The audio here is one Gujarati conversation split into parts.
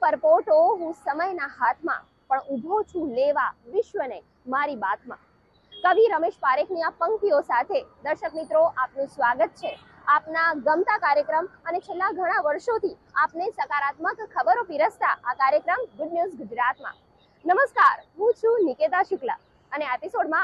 પરપોટો હું સમયના હાથમાં, પણ ઊભો છું લેવા વિશ્વને મારી બાથમાં. કવિ રમેશ પારેખની આ પંક્તિઓ સાથે દર્શક મિત્રો આપનું સ્વાગત છે આપના ગમતા કાર્યક્રમ અને છેલ્લા ઘણા વર્ષોથી આપને સકારાત્મક ખબરો પીરસતા આ કાર્યક્રમ ગુડ ન્યૂઝ ગુજરાતમાં. નમસ્કાર, હું છું નિકેતા શુક્લા અને એપિસોડમાં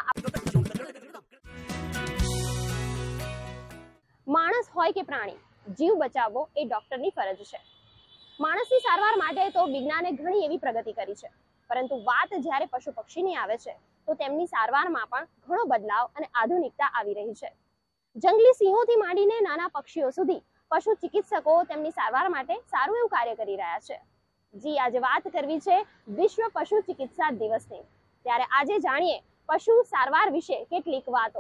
માણસ હોય કે પ્રાણી, જીવ બચાવવો એ ડોક્ટરની ફરજ છે. માણસની સારવાર માટે તો વિજ્ઞાને ઘણી એવી પ્રગતિ કરી છે, પરંતુ વાત જ્યારે પશુ પક્ષીની આવે છે તો તેમની સારવારમાં પણ ઘણો બદલાવ અને આધુનિકતા આવી રહી છે. જંગલી સિંહોથી માંડીને નાના પક્ષીઓ સુધી પશુ ચિકિત્સકો તેમની સારવાર માટે સારું એવું કાર્ય કરી રહ્યા છે. જી, આજે વાત કરવી છે વિશ્વ પશુ ચિકિત્સા દિવસની. ત્યારે આજે જાણીએ પશુ સારવાર વિશે કેટલીક વાતો.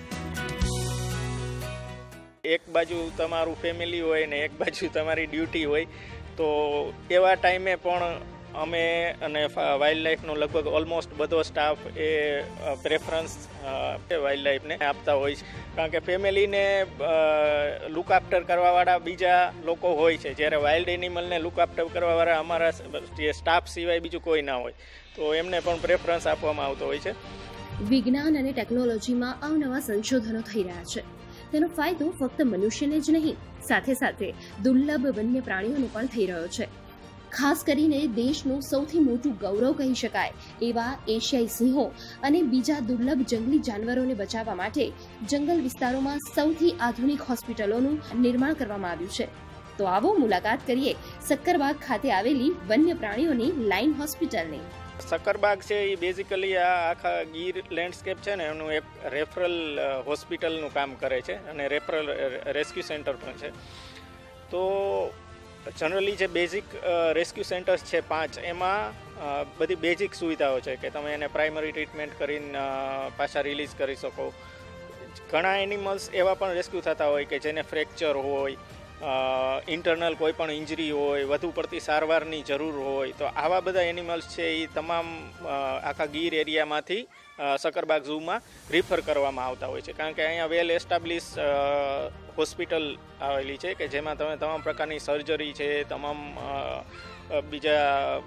એક બાજુ તમારું ફેમિલી હોય ને એક બાજુ તમારી ડ્યુટી હોય, તો એવા ટાઈમે પણ અમે અને વાઇલ્ડ લાઈફનો લગભગ ઓલમોસ્ટ બધો સ્ટાફ એ પ્રેફરન્સ વાઇલ્ડ લાઈફને આપતા હોય છે. કારણ કે ફેમિલીને લુક આફ્ટર કરવાવાળા બીજા લોકો હોય છે, જ્યારે વાઇલ્ડ એનિમલને લુક આફ્ટર કરવાવાળા અમારા સ્ટાફ સિવાય બીજું કોઈ ના હોય, તો એમને પણ પ્રેફરન્સ આપવામાં આવતો હોય છે. વિજ્ઞાન અને ટેકનોલોજીમાં અવનવા સંશોધનો થઈ રહ્યા છે. તેનો ફાયદો ફક્ત મનુષ્યને જ નહીં, સાથે સાથે દુર્લભ વન્ય પ્રાણીઓને પણ થઈ રહ્યો છે. ખાસ કરીને દેશનું સૌથી મોટું ગૌરવ કહી શકાય એવા એશિયાઈ સિંહો અને બીજા દુર્લભ જંગલી જાનવરોને બચાવવા માટે જંગલ વિસ્તારોમાં સૌથી આધુનિક હોસ્પિટલોનું નિર્માણ કરવામાં આવ્યું છે. તો આવો મુલાકાત કરીએ સક્કરબાગ ખાતે આવેલી વન્ય પ્રાણીઓની લાઇન હોસ્પિટલની. સક્કરબાગ છે એ બેઝિકલી આ આખા ગીર લેન્ડસ્કેપ છે ને એનું એક રેફરલ હોસ્પિટલનું કામ કરે છે અને રેફરલ રેસ્ક્યુ સેન્ટર પણ છે. તો જનરલી જે બેઝિક રેસ્ક્યુ સેન્ટર્સ છે 5, એમાં બધી બેઝિક સુવિધાઓ છે કે તમે એને પ્રાઇમરી ટ્રીટમેન્ટ કરીને પાછા રિલીઝ કરી શકો. ઘણા એનિમલ્સ એવા પણ રેસ્ક્યુ થતા હોય કે જેને ફ્રેક્ચર હોય, ઇન્ટરનલ કોઈ પણ ઇન્જરી હોય, વધુ પડતી સારવારની જરૂર હોય, તો આવા બધા એનિમલ્સ છે એ તમામ આખા ગીર એરિયામાંથી સક્કરબાગ ઝૂમાં રિફર કરવામાં આવતા હોય છે. કારણ કે અહીંયા વેલ એસ્ટાબ્લિશ હોસ્પિટલ આવેલી છે કે જેમાં તમે તમામ પ્રકારની સર્જરી છે, તમામ બીજા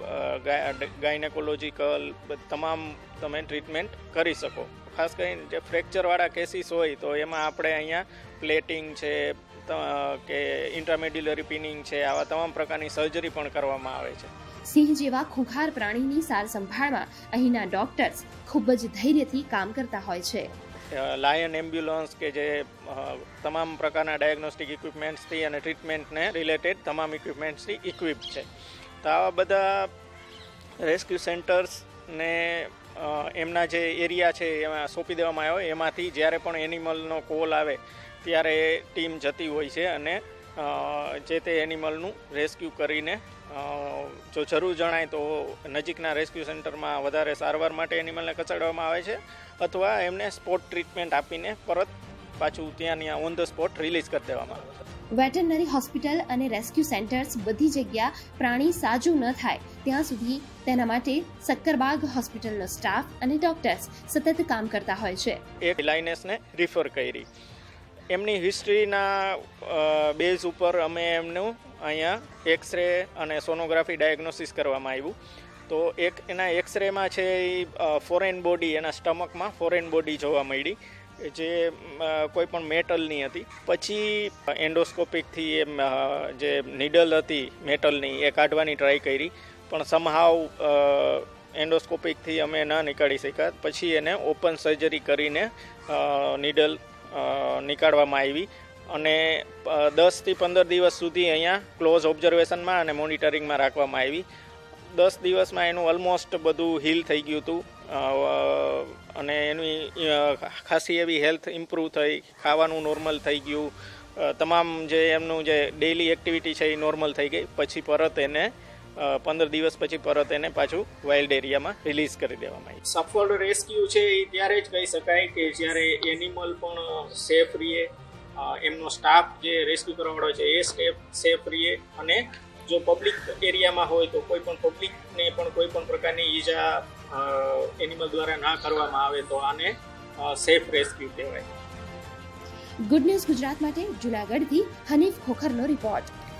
ગાયનેકોલોજીકલ તમામ તમે ટ્રીટમેન્ટ કરી શકો. ખાસ કરીને જે ફ્રેક્ચરવાળા કેસીસ હોય તો એમાં આપણે અહીંયા પ્લેટિંગ છે કે ઇન્ટ્રામેડ્યુલરી પિનિંગ છે, આવા તમામ પ્રકારની સર્જરી પણ કરવામાં આવે છે. સિંહ જેવા ખુંખાર પ્રાણીની સાર સંભાળમાં અહીંના ડોક્ટર્સ ખૂબ જ ધૈર્યથી કામ કરતા હોય છે. લાયન એમ્બ્યુલન્સ કે જે તમામ પ્રકારના ડાયગ્નોસ્ટિક ઇક્વિપમેન્ટ્સથી અને ટ્રીટમેન્ટને રિલેટેડ તમામ ઇક્વિપમેન્ટ્સથી ઇક્વિપ્ડ છે. તો આવા બધા રેસ્ક્યુ સેન્ટર્સને એમના જે એરિયા છે એમાં સોંપી દેવામાં આવે. એમાંથી જ્યારે પણ એનિમલનો કોલ આવે ત્યારે ટીમ જતી હોય છે અને જે તે એનિમલનું રેસ્ક્યુ કરીને જો જરૂર જણાય તો નજીકના રેસ્ક્યુ સેન્ટરમાં વધારે સારવાર માટે એનિમલને ખસેડવામાં આવે છે, અથવા એમને સ્પોટ ટ્રીટમેન્ટ આપીને પરત પાછું ત્યાં ઓન ધ સ્પોટ રિલીઝ કરી દેવામાં આવે છે. વેટરનરી હોસ્પિટલ અને રેસ્ક્યુ સેન્ટર્સ બધી જગ્યા પ્રાણી સાજું ન થાય ત્યાં સુધી તેના માટે સક્કરબાગ હોસ્પિટલનો સ્ટાફ અને ડોક્ટર્સ સતત કામ કરતા હોય છે. એક લાઇનેસને રિફર કરી એમની હિસ્ટ્રીના બેઝ ઉપર અમે એમનું અહીંયા એક્સરે અને સોનોગ્રાફી ડાયગ્નોસિસ કરવામાં આવ્યું. તો એના એક્સરેમાં છે એ ફોરેન બોડી, એના સ્ટમકમાં ફોરેન બોડી જોવા મળી જે કોઈ પણ મેટલની હતી. પછી એન્ડોસ્કોપિકથી એમ જે નીડલ હતી મેટલની એ કાઢવાની ટ્રાય કરી, પણ સમહાવ એન્ડોસ્કોપિકથી અમે ન નીકાળી શક્યા. પછી એને ઓપન સર્જરી કરીને નીડલ નીકાળવામાં આવી અને 10 થી 15 દિવસ સુધી અહીંયા ક્લોઝ ઓબ્ઝર્વેશનમાં અને મોનિટરિંગમાં રાખવામાં આવી. 10 દિવસમાં એનું ઓલમોસ્ટ બધું હીલ થઈ ગયું હતું અને એની ખાસી એવી હેલ્થ ઇમ્પ્રૂવ થઈ, ખાવાનું નોર્મલ થઈ ગયું, તમામ જે એમનું જે ડેઇલી એક્ટિવિટી છે એ નોર્મલ થઈ ગઈ. પછી પરત એને 15 દિવસ પછી પરત એને પાછું વાઇલ્ડ એરિયામાં રિલીઝ કરી દેવામાં આવી. સફળ રેસ્ક્યુ છે એ ત્યારે જ કહી શકાય કે જ્યારે એનિમલ પણ સેફ રહે, એમનો સ્ટાફ જે રેસ્ક્યુ કરવાવાળો છે એ સેફ રહે, અને જો પબ્લિક એરિયામાં હોય તો કોઈ પણ પબ્લિકને પણ કોઈ પણ પ્રકારની ઈજા એનિમલ દ્વારા ના કરવામાં આવે તો આને સેફ રેસ્ક્યુ કહેવાય. ગુડ ન્યૂઝ ગુજરાત માટે જૂનાગઢથી હનીફ ખોખરનો રિપોર્ટ.